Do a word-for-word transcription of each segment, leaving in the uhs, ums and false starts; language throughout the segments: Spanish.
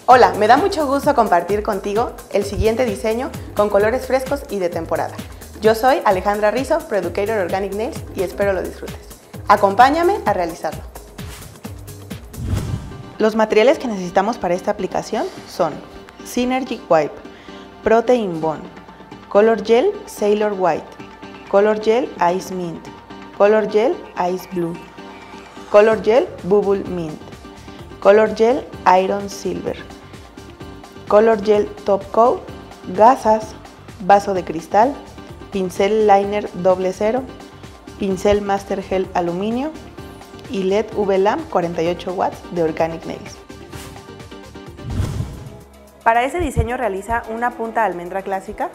Hola, me da mucho gusto compartir contigo el siguiente diseño con colores frescos y de temporada. Yo soy Alejandra Rizzo, Producator Organic Nails, y espero lo disfrutes. Acompáñame a realizarlo. Los materiales que necesitamos para esta aplicación son Synergy Wipe, Protein Bond, Color Gel Sailor White, Color Gel Ice Mint, Color Gel Ice Blue, Color Gel Bubble Mint, Color Gel Iron Silver, Color Gel Top Coat, gasas, vaso de cristal, pincel liner doble cero, pincel Master Gel aluminio y L E D U V Lamp cuarenta y ocho watts de Organic Nails. Para ese diseño realiza una punta de almendra clásica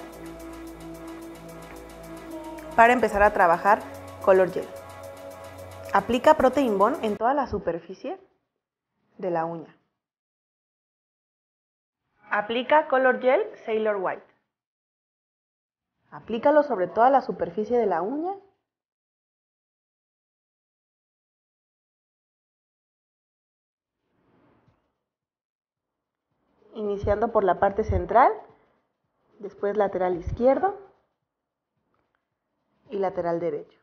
para empezar a trabajar Color Gel. Aplica Protein Bond en toda la superficie de la uña. Aplica Color Gel Sailor White. Aplícalo sobre toda la superficie de la uña. Iniciando por la parte central, después lateral izquierdo y lateral derecho.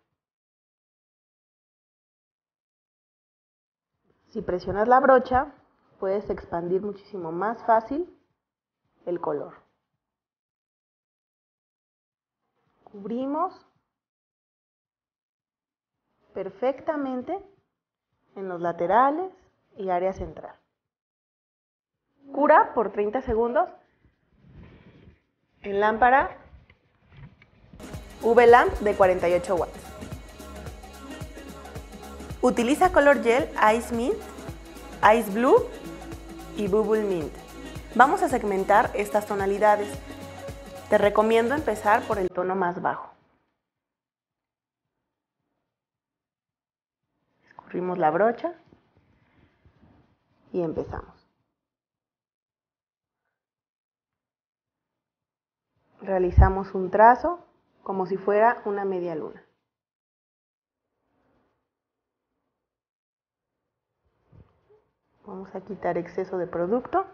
Si presionas la brocha, puedes expandir muchísimo más fácil el color. Cubrimos perfectamente en los laterales y área central. Cura por treinta segundos en lámpara U V Lamp de cuarenta y ocho watts. Utiliza Color Gel Ice Mint, Ice Blue y Bubble Mint. Vamos a segmentar estas tonalidades. Te recomiendo empezar por el tono más bajo. Escurrimos la brocha y empezamos. Realizamos un trazo como si fuera una media luna. Vamos a quitar exceso de producto.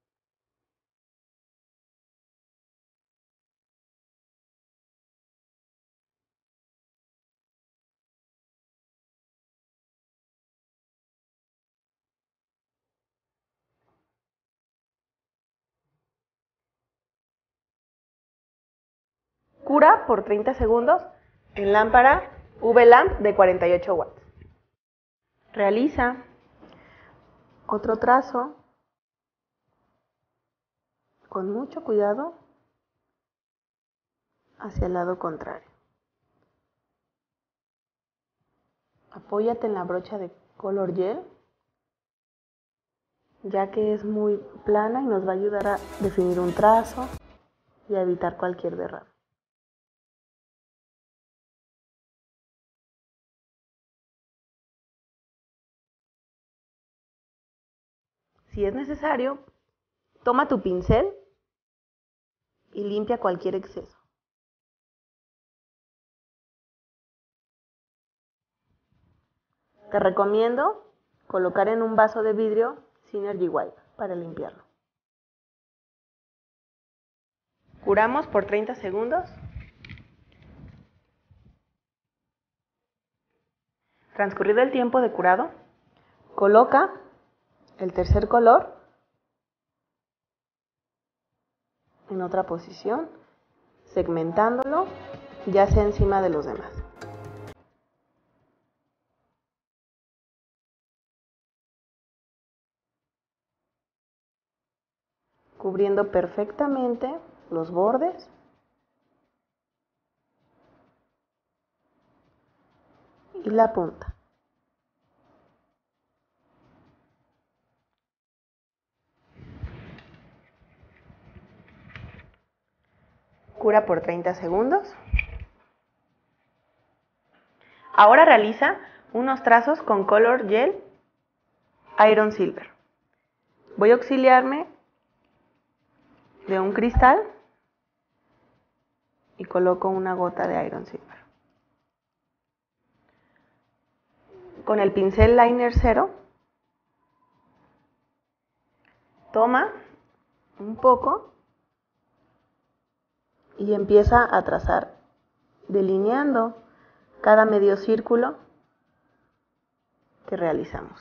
Cura por treinta segundos en lámpara U V Lamp de cuarenta y ocho watts. Realiza otro trazo con mucho cuidado hacia el lado contrario. Apóyate en la brocha de Color Gel, ya que es muy plana y nos va a ayudar a definir un trazo y a evitar cualquier derrame. Si es necesario, toma tu pincel y limpia cualquier exceso. Te recomiendo colocar en un vaso de vidrio Synergy Wipe para limpiarlo. Curamos por treinta segundos. Transcurrido el tiempo de curado, coloca el tercer color en otra posición, segmentándolo, ya sea encima de los demás. Cubriendo perfectamente los bordes y la punta. Cura por treinta segundos. Ahora realiza unos trazos con Color Gel Iron Silver. Voy a auxiliarme de un cristal y coloco una gota de Iron Silver. Con el pincel liner cero Toma un poco y empieza a trazar, delineando cada medio círculo que realizamos.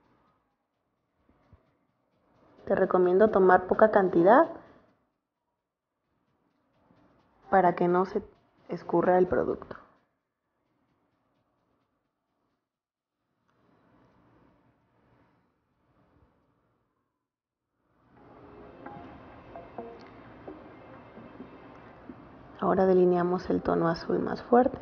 Te recomiendo tomar poca cantidad para que no se escurra el producto. Ahora delineamos el tono azul más fuerte.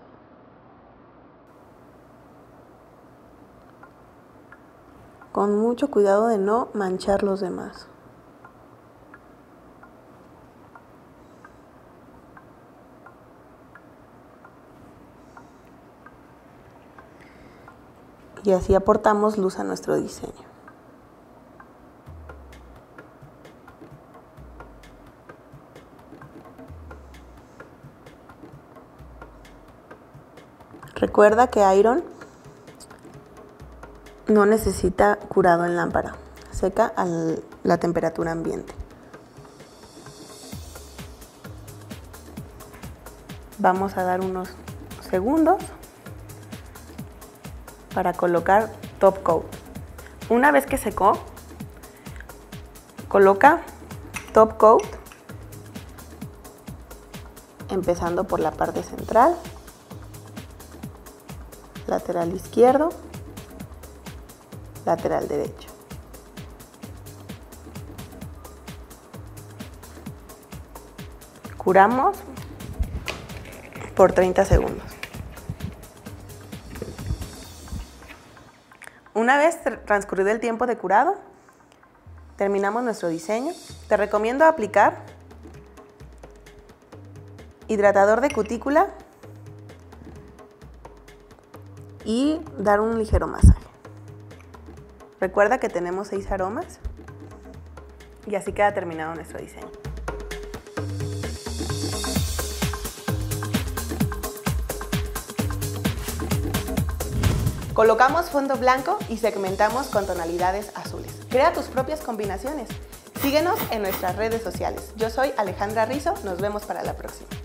Con mucho cuidado de no manchar los demás. Y así aportamos luz a nuestro diseño. Recuerda que Iron no necesita curado en lámpara, seca a la temperatura ambiente. Vamos a dar unos segundos para colocar top coat. Una vez que secó, coloca top coat empezando por la parte central, lateral izquierdo, lateral derecho. Curamos por treinta segundos. Una vez transcurrido el tiempo de curado, terminamos nuestro diseño. Te recomiendo aplicar hidratador de cutícula y dar un ligero masaje. Recuerda que tenemos seis aromas y así queda terminado nuestro diseño. Colocamos fondo blanco y segmentamos con tonalidades azules. Crea tus propias combinaciones. Síguenos en nuestras redes sociales. Yo soy Alejandra Rizzo, nos vemos para la próxima.